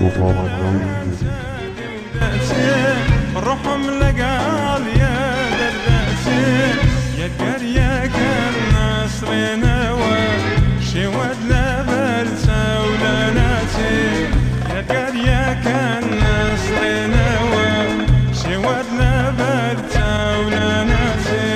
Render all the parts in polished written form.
روحهم لقال يا درداتي يا قرية كان نصرنا وشود لبرسا ولناتي يا قرية كان نصرنا وشود لبرسا ولناتي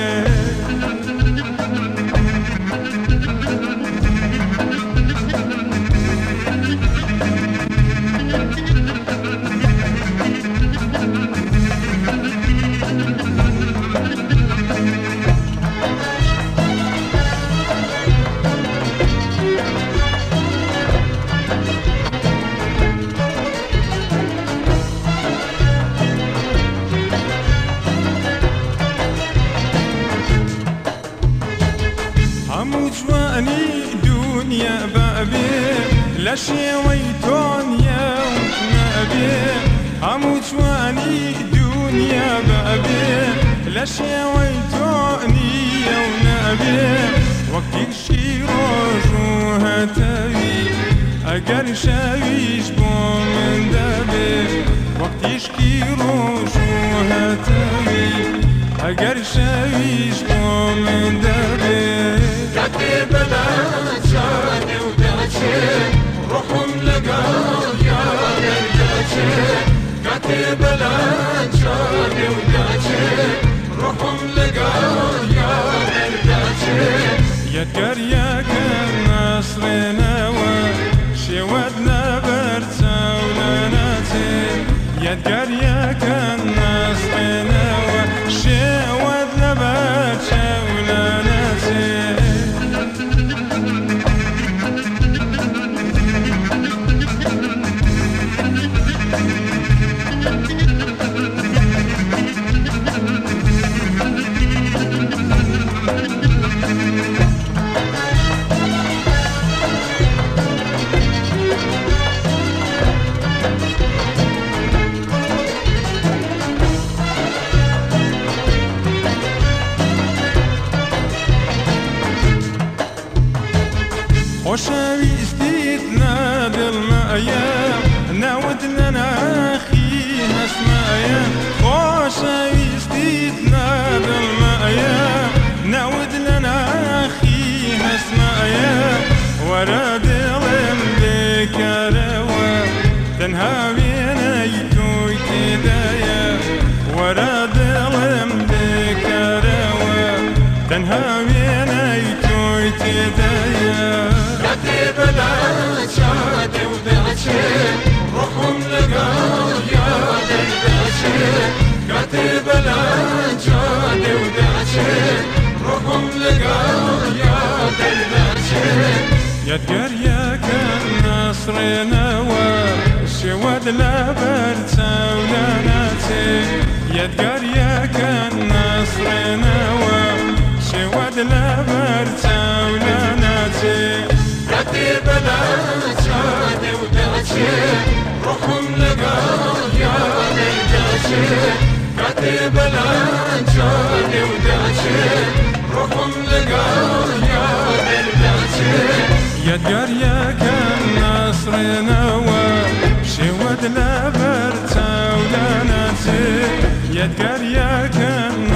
جواني دنيا بابي لا شي ويتون يا نبي عمو جواني دنيا بابي لا شي ويتون يا نبي وقتك شي روجو هتاوي اگر شاويش بو من دبي وقتش كي روجو هتاوي اگر شاويش بو من دبي كاتب الأجاني وداتي روحهم لقال يا درداتي كاتب الأجاني وداتي روحهم لقال يا درداتي يا قرية كان نصرنا وشودنا برسا ولناتي يا قرية كان نصرنا وشودنا برسا ولناتي وشاويستيتنا بالمايا ناود لنا اخيها اسمايا وشاويستيتنا بالمايا ناود لنا اخيها اسمايا وراد ظلم بكروا تنهاوينا يتوي كدايا وراد ظلم بكروا تنهاوينا يتوي كدايا كاتب الأجاني وداتي روحهم لقال يا درداتي كاتب الأجاني وداتي روحهم لقال يا درداتي يا قرية كان نصرنا وشود لبرسا ولناتي يا قرية كان نصرنا وشود لبرسا ولناتي كاتب الأجاني وداتي روحهم لقال يا درداتي كاتب الأجاني وداتي روحهم لقال يا درداتي يا قرية كان نصرنا وشود لبرسا ولناتي يا قرية كان